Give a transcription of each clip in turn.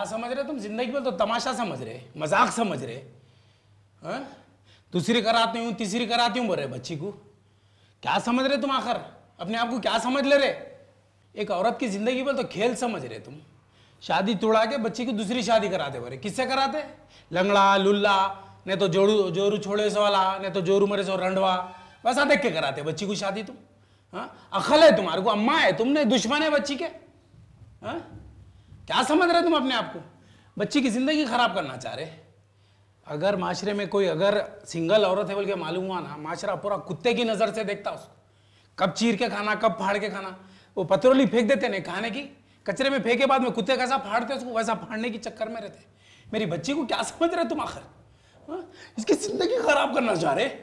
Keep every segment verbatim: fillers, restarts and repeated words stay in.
क्या समझ रहे तुम? जिंदगी में तो तमाशा समझ रहे, मजाक समझ रहे। हाँ? दूसरी कराती हूँ, तीसरी कराती हूँ बोल रहे बच्ची को। क्या समझ रहे तुम? आखिर अपने आप को क्या समझ ले रहे? एक औरत की जिंदगी में तो खेल समझ रहे तुम। शादी तोड़ा के बच्ची की दूसरी शादी कराते बोले। किससे कराते? लंगड़ा लुल्ला, नहीं तो जोरू जोरू छोड़े से वाला, नहीं तो जोरू मरे सो रंडवा, वैसा देख के कराते बच्ची को शादी तुम। हाँ? अकल है तुम्हारे को? अम्मा है तुमने, दुश्मन है बच्ची के। हाँ? क्या समझ रहे तुम अपने आप को? बच्ची की जिंदगी खराब करना चाह रहे। अगर माशरे में कोई अगर सिंगल औरत है बोल के मालूम हुआ ना, माशरा पूरा कुत्ते की नजर से देखता उसको। कब चीर के खाना, कब फाड़ के खाना। वो पतरोली फेंक देते नहीं खाने की, कचरे में फेंके बाद में कुत्ते कैसा फाड़ते उसको, वैसा फाड़ने की चक्कर में रहते। मेरी बच्ची को क्या समझ रहे तुम आखिर? हाँ? इसकी जिंदगी खराब करना चाह रहे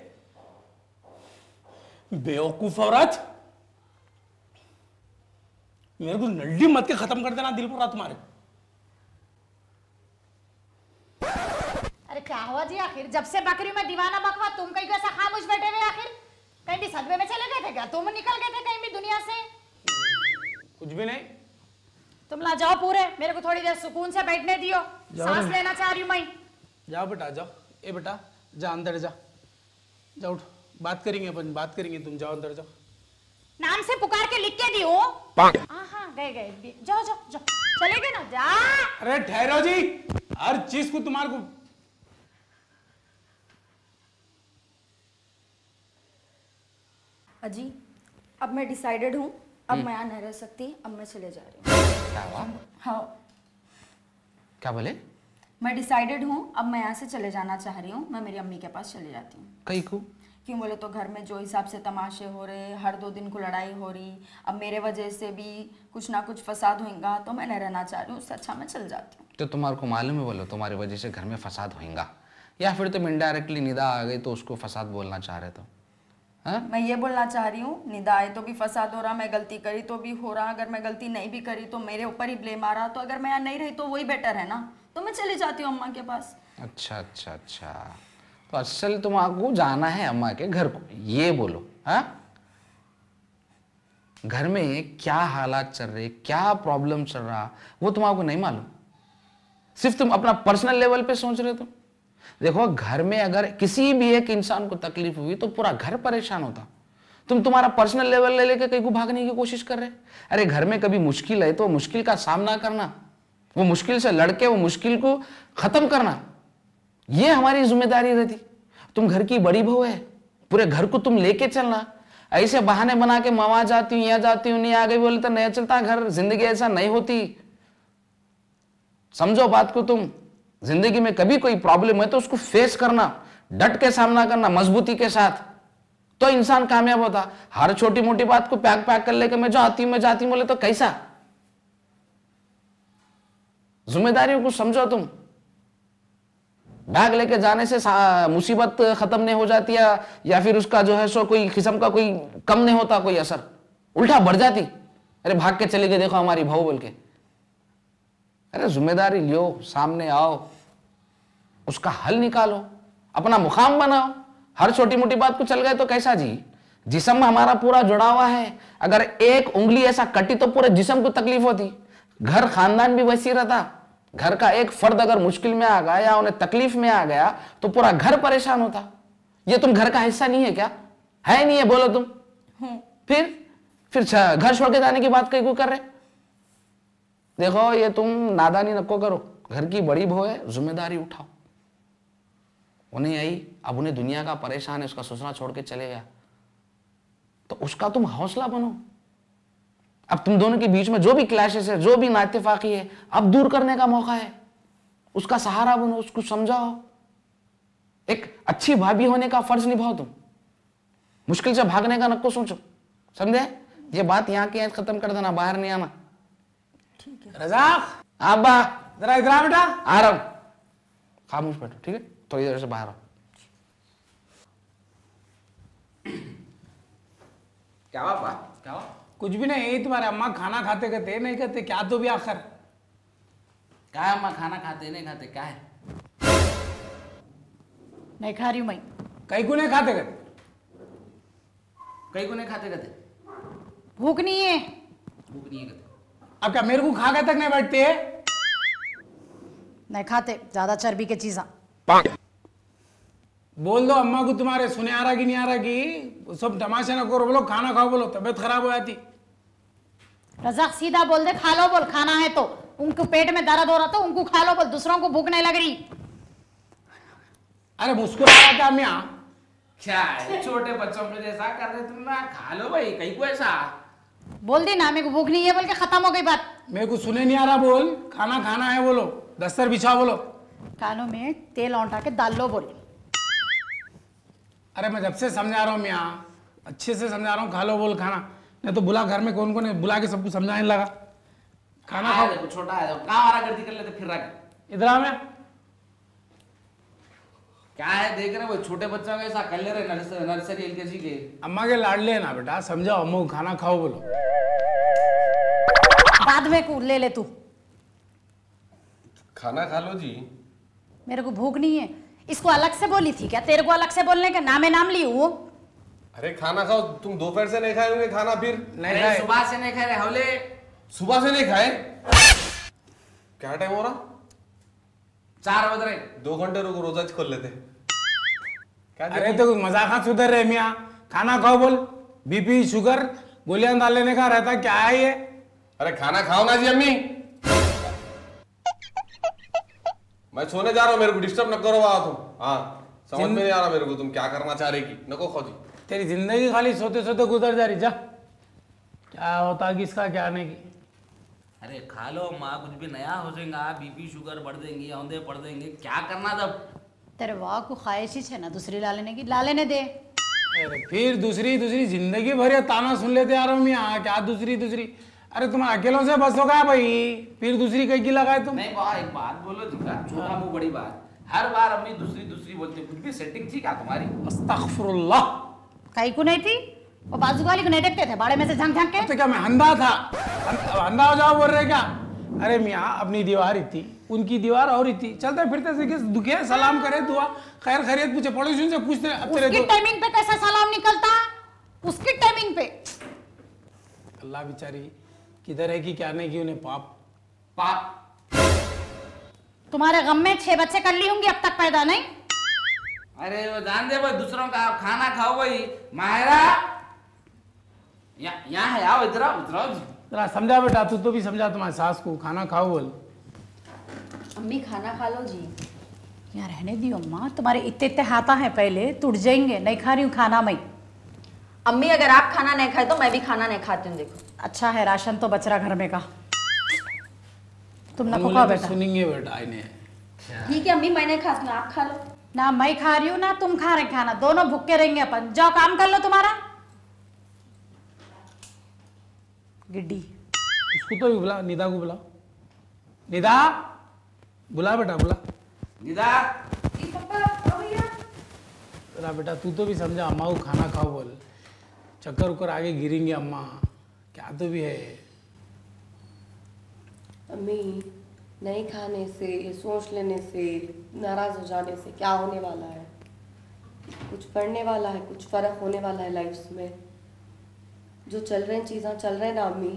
बेवकूफ औरत। मेरे को नल्ली मत के खत्म कर देना दिल पर तुम्हारे। अरे क्या हुआ जी आखिर? जब से बकरी में दीवाना बकवा, तुम कहीं कैसा खामोश बैठे हुए? आखिर कहीं भी सदमे में चले गए थे क्या? तुम निकल गए थे कहीं भी दुनिया से? कुछ भी नहीं। तुम ला जाओ पूरे, मेरे को थोड़ी देर सुकून से बैठने दियो, सांस लेना चाह रही हूँ मैं। जाओ बेटा जाओ। ए बेटा जा अंदर जा, जाओ उठ, बात करेंगे अपन, बात करेंगे। तुम जाओ अंदर जाओ। नाम से पुकार के लिख के दियो। हाँ हाँ गए गए, जाओ जाओ जाओ, चले गए ना, जा। अरे ठहरो जी, हर चीज को तुम्हारे को। अजी अब मैं डिसाइडेड हूँ, अब मैं यहाँ नहीं रह सकती, अब मैं चले जा रही हूँ। क्या हुआ? हाँ क्या बोले? मैं डिसाइडेड हूँ, अब मैं यहाँ से चले जाना चाह रही हूँ। मैं मेरी अम्मी के पास चले जाती हूँ। कहीं को? क्यों बोले तो घर में जो हिसाब से तमाशे हो रहे, हर दो दिन को लड़ाई हो रही, अब मेरे वजह से भी कुछ ना कुछ फसाद होगा, तो मैं नहीं रहना चाह रही हूँ। उससे अच्छा मैं चल जाती हूँ। तो तुम्हारे को मालूम है बोलो तुम्हारी वजह से घर में फसाद होगा, या फिर तुम इनडायरेक्टली निदा आ गई तो उसको फसाद बोलना चाह रहे? तो हाँ? मैं ये बोलना चाह रही हूँ, निदा आए तो भी फसाद हो रहा, मैं गलती करी तो भी हो रहा, अगर मैं गलती नहीं भी करी तो मेरे ऊपर ही ब्लेम आ रहा। तो अगर मैं यहाँ नहीं रही तो वही बेटर है ना, तो मैं चली जाती हूँ अम्मा के पास। अच्छा अच्छा अच्छा, तो असल तुमको जाना है अम्मा के घर को, ये बोलो। हाँ? घर में क्या हालात चल रहे, क्या प्रॉब्लम चल रहा, वो तुमको नहीं मालूम? सिर्फ तुम अपना पर्सनल लेवल पे सोच रहे हो। तुम देखो, घर में अगर किसी भी एक इंसान को तकलीफ हुई तो पूरा घर परेशान होता। तुम तुम्हारा पर्सनल लेवल ले लेके कहीं को भागने की कोशिश कर रहे। अरे घर में कभी मुश्किल है तो मुश्किल का सामना करना, वो मुश्किल से लड़के वो मुश्किल को खत्म करना, ये हमारी जिम्मेदारी रहती। तुम घर की बड़ी बहू है, पूरे घर को तुम लेके चलना। ऐसे बहाने बना के मवा जाती हूँ, यहाँ जाती हूँ, नहीं आ गई बोले तो नहीं चलता घर। जिंदगी ऐसा नहीं होती, समझो बात को। तुम जिंदगी में कभी कोई प्रॉब्लम है तो उसको फेस करना, डट के सामना करना मजबूती के साथ, तो इंसान कामयाब होता। हर छोटी मोटी बात को पैक पैक कर लेके मैं जाती हूं मैं जाती हूं बोले तो कैसा? जिम्मेदारियों को समझो। तुम बैग लेके जाने से मुसीबत खत्म नहीं हो जाती है, या फिर उसका जो है सो कोई किस्म का कोई कम नहीं होता, कोई असर उल्टा बढ़ जाती। अरे भाग के चले गए देखो हमारी बहू बोल के। अरे जिम्मेदारी लियो, सामने आओ, उसका हल निकालो, अपना मुकाम बनाओ। हर छोटी मोटी बात को चल गए तो कैसा जी? जिस्म में हमारा पूरा जुड़ा हुआ है, अगर एक उंगली ऐसा कटी तो पूरे जिस्म को तकलीफ होती। घर खानदान भी वैसी रहता। घर का एक फर्द अगर मुश्किल में आ गया या उन्हें तकलीफ में आ गया तो पूरा घर परेशान होता। ये तुम घर का हिस्सा नहीं है क्या? है नहीं है बोलो तुम। फिर फिर घर छोड़ के जाने की बात कहीं को कर रहे? देखो ये तुम नादानी नको करो, घर की बड़ी बहू है, जिम्मेदारी उठाओ। उन्हें आई, अब उन्हें दुनिया का परेशान है, उसका ससुरा छोड़ के चले गया, तो उसका तुम हौसला बनो। अब तुम दोनों के बीच में जो भी क्लैशेस है, जो भी नाइत्तेफाकी है, अब दूर करने का मौका है। उसका सहारा बनो, उसको समझाओ। एक अच्छी भाभी होने का फर्ज निभाओ। तुम मुश्किल से भागने का नको सोचो, समझे? ये बात यहाँ के खत्म कर देना, बाहर नहीं आना। ठीक है रज़ाक, अब्बा जरा इधर आ बेटा। आ रहा हूं, खामोश बैठो, ठीक है? थोड़ी देर से बाहर आओ। क्या हुआ बा? क्या हुआ? कुछ भी नहीं, यही तुम्हारे अम्मा खाना खाते कहते नहीं कहते क्या? तो भी आखिर क्या है अम्मा? खाना खाते नहीं खाते क्या है? नहीं खा रही हूं मैं। कहीं को नहीं खाते कहते? कहीं को नहीं खाते कहते? भूख नहीं है। भूख नहीं है कहते? अब क्या मेरे को खा के तक नहीं बैठते है? नहीं खाते ज्यादा चर्बी के चीज़ा। बोल दो अम्मा को तुम्हारे सुने आ रहा कि नहीं आ रहा कि सब तमाशा ना करो, बोलो खाना खाओ, बोलो तबीयत खराब हो जाती। रज़ाक सीधा बोल दे खा लो, बोल खाना है तो। उनको पेट में दर्द हो रहा तो उनको खा लो बोल, दूसरों को भूख नहीं लग रही। अरे मुस्कुरा रहा क्या मियाँ? क्या है छोटे बच्चों पे जैसा कर रहे तुम ना, खा लो भाई कहीं को ऐसा। बोल दी ना मेरे को भूख नहीं है बोल के खत्म हो गई बात। मेरे को सुने नहीं आ रहा, बोल खाना खाना है बोलो, दस्तर बिछाओ बोलो। कानों में तेल औंटा के डाल लो बोल। अरे मैं जब से समझा रहा हूँ मियाँ, अच्छे से समझा रहा हूँ, खा लो बोल खाना, नहीं तो बुला घर में कौन कौन है, बुला के सबको समझाने लगा। खाना खाओ। देखो छोटा है कहाँ वारा गर्दी कर लेते फिर रहा के। इधर आ मैं। क्या है देख रहे हो छोटे बच्चों के ऐसा कर ले रहे नर्सरी नर्सरी एलकेजी के। अम्मा के लाडले है ना बेटा, समझाओ अम्मा को खाना खाओ बोलो। बाद में को ले ले तू। खाना खा लो जी। मेरे को भूख नहीं है। इसको अलग से बोली थी क्या? तेरे को अलग से बोलने का नाम है, नाम ली हूँ। अरे खाना खाओ, तुम दोपहर से नहीं खाए होंगे खाना फिर? नहीं खाए। सुबह से नहीं खाए रहे हौले। सुबह से नहीं खाए? क्या टाइम हो रहा? चार बज रहे। दो घंटे रुको, रोजा खोल लेते। क्या अरे तो मजाक सुधर रहे मियाँ, खाना खाओ बोल। बीपी शुगर गोलियां डाल लेने का रहता, क्या है ये? अरे खाना खाओ ना जी अम्मी। मैं सोने जा रहा हूँ, मेरे को डिस्टर्ब न करो वहां तुम। हाँ समझ में नहीं आ रहा मेरे को तुम क्या करना चाह रही की। नको खाओ जी। तेरी जिंदगी खाली सोते सोते गुजर जा रही, जा क्या होता कि इसका क्या नहीं की। अरे खा लो माँ, कुछ भी नया हो जाएगा, बीपी शुगर बढ़ देंगे, औंधे पड़ देंगे, क्या करना तब। तेरे वाह को ख्वाहिश ही है ना दूसरी ला लेने की, ला लेने दे। अरे फिर दूसरी दूसरी जिंदगी भर ये ताना सुन लेते आ रहा हूँ मियाँ, क्या दूसरी दूसरी। अरे तुम अकेलों से बस हो गया भाई, फिर दूसरी कहीं की लगाए तुम। नहीं बाबा एक बात बोलो जी, छोटा मुंह बड़ी बात, हर बार अम्मी दूसरी दूसरी बोलते, कुछ भी सेटिंग थी क्या तुम्हारी? अस्तगफुरुल्लाह। कहीं को नहीं थी, वो बाजू वाली को नहीं देखते थे बाड़े में से झांक झांक के। तो क्या मैं अंधा था? अंधा हो जाओ बोल रहे क्या? अरे मियाँ अपनी दीवार ही थी, उनकी दीवार और ही थी, चलते फिरते से दुखे सलाम करे, दुआ खैर खैरियत पूछे, पड़ोसियों से पूछते। उसकी टाइमिंग पे कैसा सलाम निकलता? उसकी टाइमिंग पे। अल्लाह बेचारी किधर है कि क्या नहीं की, उन्हें पाप पाप। तुम्हारे गम में छह बच्चे कर ली होंगी अब तक पैदा, नहीं? अरे वो जान दे भाई, दूसरों का खाना खाओ भाई। मायरा यहाँ है, आओ इधर आओ, इधर आओ जी। जरा समझा बेटा, तू तो भी समझा तुम्हारी सास को, खाना खाओ बोल। अम्मी खाना खा लो जी। यहाँ रहने दियो अम्मा, तुम्हारे इतने इतने हाथा है पहले, टूट जाएंगे। नहीं खा रही हूँ खाना मैं। अम्मी अगर आप खाना नहीं खाए तो मैं भी खाना नहीं खाती हूँ। देखो अच्छा है, राशन तो बच रहा घर में का। तुम ना बोले खाओ तो बेटा। सुनेंगे बेटा इन्हें। ठीक है अम्मी, मैं नहीं खाती हूँ, आप खा लो। ना मैं खा रही हूँ ना तुम खा रहे खाना, दोनों भूखे रहेंगे अपन। जाओ काम कर लो तुम्हारा। गिड्डी उसको तो भी बुला, निदा को बुला। निदा बुला बेटा, बुला। निदा जरा बेटा तू तो भी समझा, अम्मा को खाना खाओ बोल। चक्कर उक्कर आगे गिरेंगे अम्मा, क्या तो भी है। अम्मी नहीं खाने से, सोच लेने से, नाराज हो जाने से क्या होने वाला है? कुछ पढ़ने वाला है, कुछ फर्क होने वाला है लाइफ में। जो चल रहे हैं चीज़ें चल रहे हैं ना अम्मी।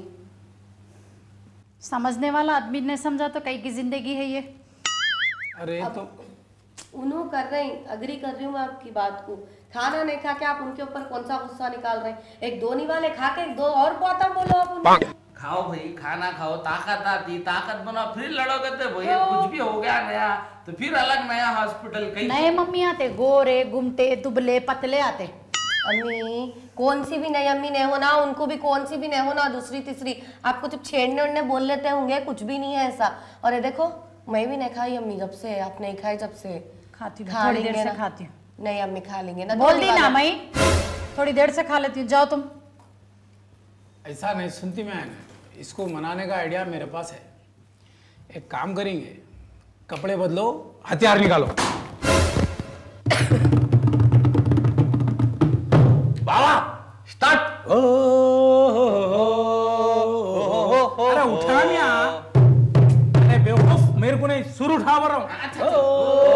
समझने वाला आदमी ने समझा तो कई की जिंदगी है ये। अरे अब तो उन्हों कर रहे हैं, अग्री कर रही हूँ मैं आपकी बात को। खाना नहीं खा के आप उनके ऊपर कौन सा गुस्सा निकाल रहे हैं? एक दो निवाले खा के दो और बात बोलो आप उनको। खाओ भाई, खाना खाओ, ताकत आती, ताकत बनाओ, फिर लड़ोगे तो भैया कुछ भी हो गया नया तो फिर अलग नया हॉस्पिटल कहीं। नए मम्मी आते, गोरे गुमटे दुबले पतले आते। अम्मी कौन सी भी नहीं अम्मी नहीं हो ना, उनको भी कौन सी भी नहीं हो ना, दूसरी तीसरी आपको जब छेड़ने उड़ने बोल लेते होंगे, कुछ भी नहीं है ऐसा। और ये देखो मैं भी नहीं खाई अम्मी जब से, आप नहीं खाई जब से। खाती हूँ, खा थोड़ी देर लेंगे से ना। खाती हूँ। नहीं अम्मी खा लेंगे ना, बोल दो दी ना निवाले। मैं, थोड़ी देर से खा लेती हूँ। जाओ तुम। ऐसा नहीं सुनती मैं, इसको मनाने का आइडिया मेरे पास है। एक काम करेंगे, कपड़े बदलो, हथियार निकालो। बाबा स्टार्ट। ओ अरे उठा मिया, अरे बेवकूफ, मेरे को नहीं, सुर उठा बोल रहा हूँ।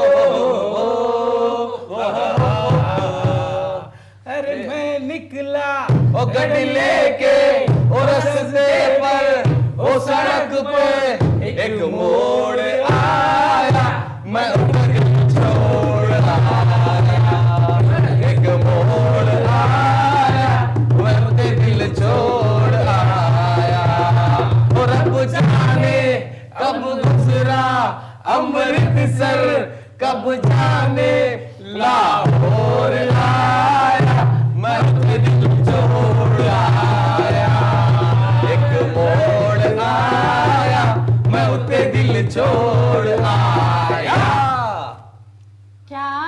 अरे मैं निकला ओ गड्डी लेके ओ रस्ते पर ओ सड़क पे एक मोड़ आ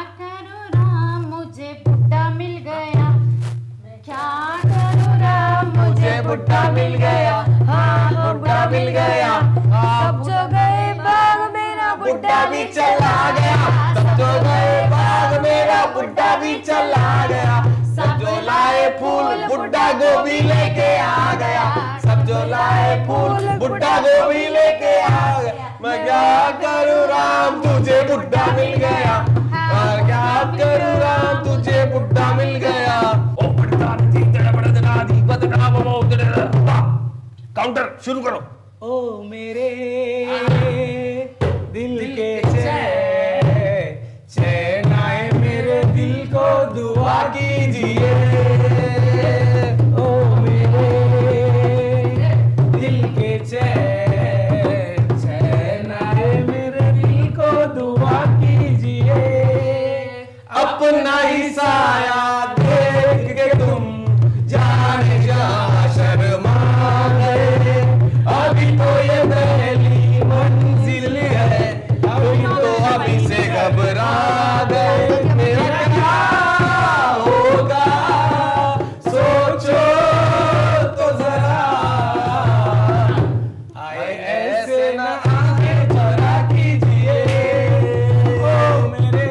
करूं राम मुझे बुड्ढा मिल गया, क्या करूं राम मुझे बुड्ढा मिल गया, हाँ बुड्ढा मिल गया, सब जो गए बाग मेरा बुड्ढा भी चला गया, सब जो गए बाग मेरा बुड्ढा भी चला गया, सब जो लाए फूल बुड्ढा गोभी लेके आ गया, सब जो लाए फूल बुड्ढा गोभी लेके आ गया। मैं क्या करूं राम तुझे बुड्ढा मिल गया, और क्या करूं राम तुझे बुड्ढा मिल गया। ओ बुड्ढा दी तेरा बड़ा दिना दी बदना बमो तेरा काउंटर शुरू करो। ओ मेरे दिल के चैन चैन आए मेरे दिल को दुआ कीजिए, ओ मेरे दिल के चैन चैन आए मेरे दिल को दुआ कीजिए, अपना ही साया देख के तुम जाने जा शर्मा गए, अभी तो ये पहली मंजिल है, अभी तो अभी से घबरा गए, मेरा क्या होगा सोचो तो जरा, आए ऐसे न आगे जरा कीजिए, ओ मेरे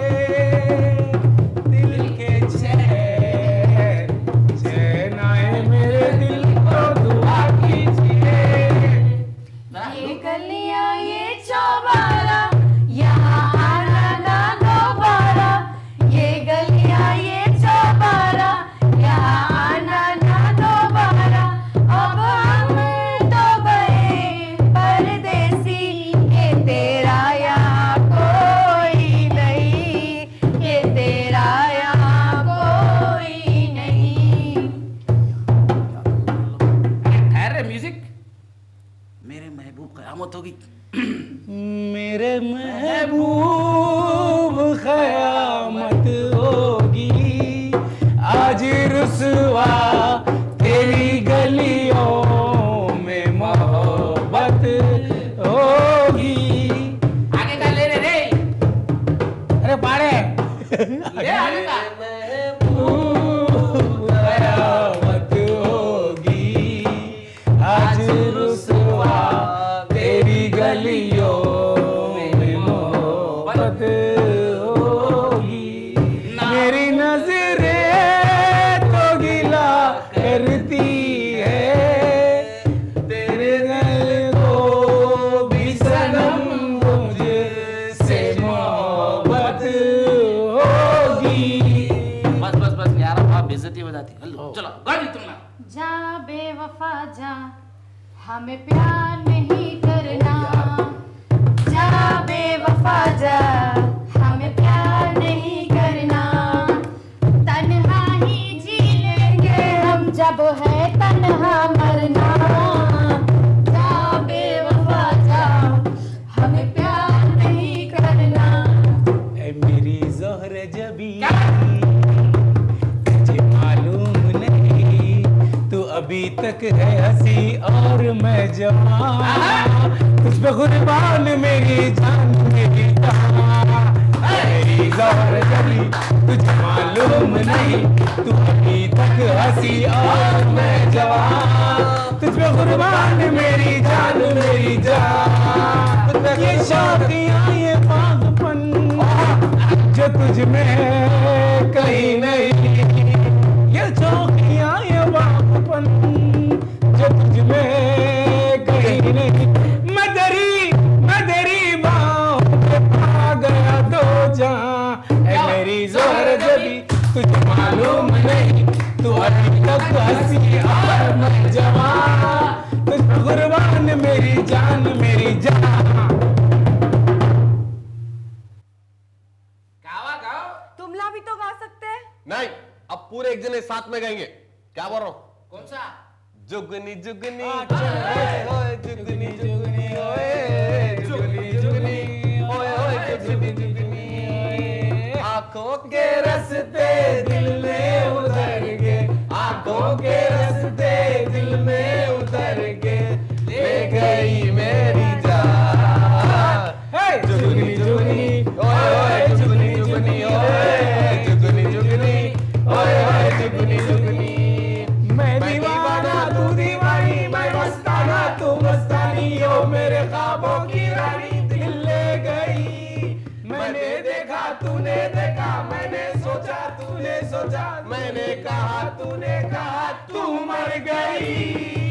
दिल के चैन चैन आए मेरे दिल को दुआ कीजिए। ये गलियां ये चौबारा यहाँ आना ना दोबारा, ये गलियां ये चौबारा यहाँ आना ना दोबारा, अब हम तो गए परदेसी, ये तेरा यहाँ कोई नहीं, ये तेरा यहाँ कोई नहीं। ठहर रे म्यूजिक। मेरे महबूब कयामत होगी। मेरे महबूब ख़यामत होगी, आज रुसवा तेरी गलियों में मोहब्बत होगी। आगे का ले रे रे। अरे पाड़े ले आगे का। महबूब ख़यामत होगी, आज रुसवा तेरी गलियों में मोहब्बत होगी। मेरी नजरें तो गिला करती है, तेरे दिल को भी सनम मुझसे मोहब्बत होगी। बस बस बस यार आप बेइज्जती हो जाती है। चलो गाड़ी तुम ना। जा बेवफा जा हमें प्यार नहीं करना, जा बेवफा जा हमें प्यार नहीं करना, तन्हा ही जी लेंगे हम जब है तन्हा मरना, जा बेवफा जा हमें प्यार नहीं करना। ऐ मेरी ज़ोहर जबी तुझे मालूम नहीं, तू अभी तक है हंसी और मैं जवान, तुझ पे कुर्बान मेरी जान मेरी जान। मेरी ज़ोहर जबी तुझे मालूम नहीं, तू अभी तक हंसी और मैं जवान, तुझ पे कुर्बान मेरी जान मेरी जान। ये शौकियाँ ये पागलपन जो तुझ में कहीं नहीं, ये शौकियाँ ये पागलपन जो तुझ में कहीं नहीं, मैं तेरी मैं तेरी बाहों पे पा गया दो जहां। ऐ मेरी ज़ोहर जबी तुझे मालूम नहीं, तू अभी तक हंसी और मैं जवान, तुझ पे कुर्बान मेरी जान मेरी जान। तुमला भी तो गा सकते हैं। नहीं, अब पूरे एक जने साथ में गाएंगे। क्या बोल रहा हूँ? कौन सा? जुगनी जुगनी अच्छा। ओए ओए जुगनी जुगनी ओए जुगनी जुगनी ओए ओए जुगनी जुगनी, आंखों के रस्ते दिल में उतर के, आंखों के रस्ते दिल में उतर के, ले गई मेरी जान। जुगनी जुगनी ओए ओए जुगनी जुगनी ओए सोचा, मैंने कहा तूने कहा तू मर गई।